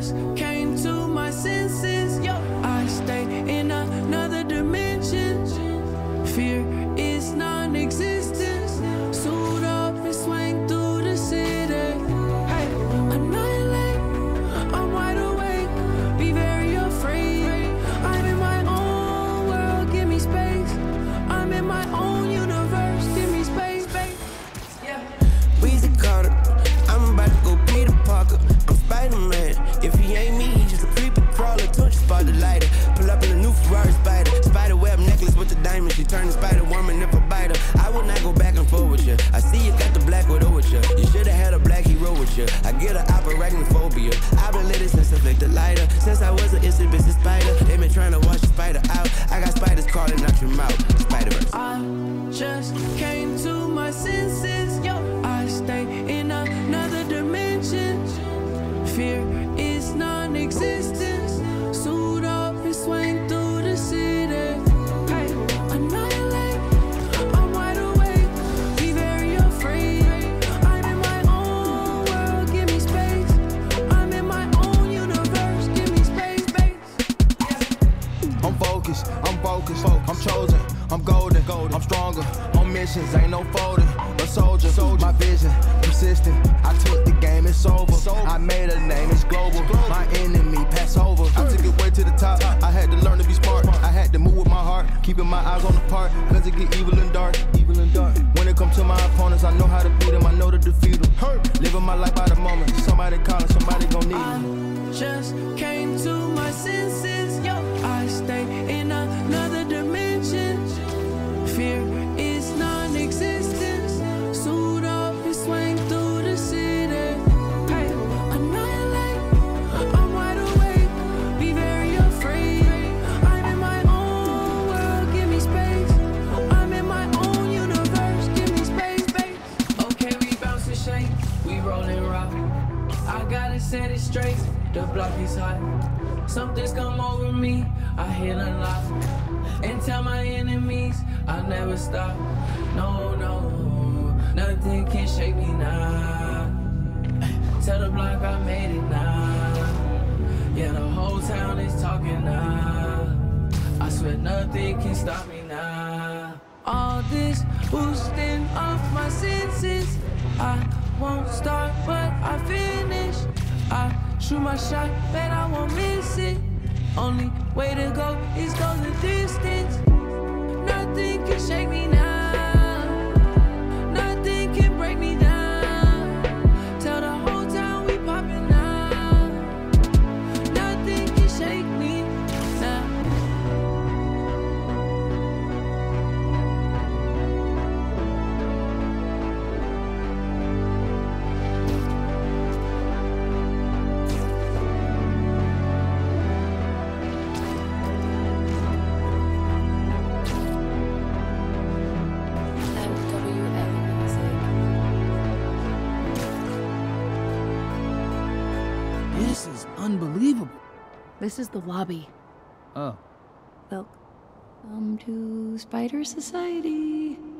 just came to my senses. I stay in another dimension. Fear is non-existent. Suit up and swing through the city. Hey, annihilate, I'm wide awake. Be very afraid. I'm in my own world, give me space. I'm in my own universe, give me space. Yeah. Weezy Carter, I'm about to go Peter Parker. I'm Spider-Man. If he ain't me, he's just a creepy crawler. Touch spot the lighter. Pull up in a new Ferrari Spider. Spider web necklace with the diamond. She turning Spider-Woman if I bite her. I will not go back and forth with you. I see you got the black widow with you. You should've had a black hero with you. I get an arachnophobia. I've been lit since I flicked the lighter. Since I was an instant business spider. They been trying to wash the spider out. I got spiders crawling out your mouth. Spider-Verse. I just came to my senses. I stay in another dimension. Fear is non-existent. Suit up and swing through the city. Hey, annihilate, I'm wide awake. Be very afraid. I'm in my own world, give me space. I'm in my own universe, give me space. I'm focused, I'm chosen, I'm golden, I'm stronger, on missions, ain't no folding, a soldier, my vision, persistent, I took the game, it's over, I made a name, it's global, my enemy, pass over, I took it way to the top, I had to learn to be smart, I had to move with my heart, keeping my eyes on the part, cause it get evil and dark, when it comes to my opponents, I know how to beat them, I know to defeat them, living my life by the moment, somebody calling, somebody gon' need me. I just came to my senses, I stay in another dimension. Fear is non-existent. Suit up and swing through the city. Hey, annihilate, I'm wide awake. Be very afraid. I'm in my own world, give me space. I'm in my own universe, give me space. Okay, we bounce and shake, we rollin' rock. I gotta set it straight, the block is hot. Something's come over me, I hit a lot. And tell my enemies, I'll never stop. No, nothing can shake me now. Tell the block I made it now. Yeah, the whole town is talking now. I swear nothing can stop me now. All this boosting of my senses. I won't start, but I finish. I shoot my shot, bet I won't miss it. Only way to go is go the distance. Nothing can shake me now. Nothing can break me down. Tell the whole town we poppin' now. Nothing can shake me now. This is unbelievable. This is the lobby. Oh. Welcome to Spider Society.